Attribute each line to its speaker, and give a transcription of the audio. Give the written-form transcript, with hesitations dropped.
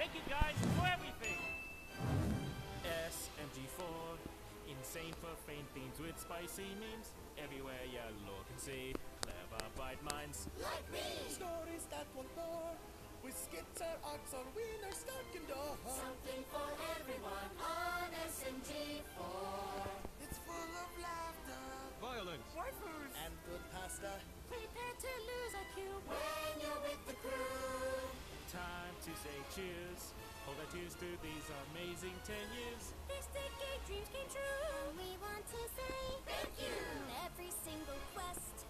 Speaker 1: Thank you guys for everything! SMG4, insane for faint themes with spicy memes. Everywhere you look and see, clever bright minds.
Speaker 2: Like me!
Speaker 3: Stories that want more, with skits or arcs or wieners stuck in door.
Speaker 2: Something for everyone on SMG4.
Speaker 3: It's full of laughter,
Speaker 4: Violence.
Speaker 3: waifus, and good pasta.
Speaker 2: Prepare to lose a cube when you're with the crew.
Speaker 1: Time to say cheers. Hold our tears to these amazing 10 years.
Speaker 2: These decade dreams came true. And we want to say
Speaker 5: Thank you!
Speaker 2: every single quest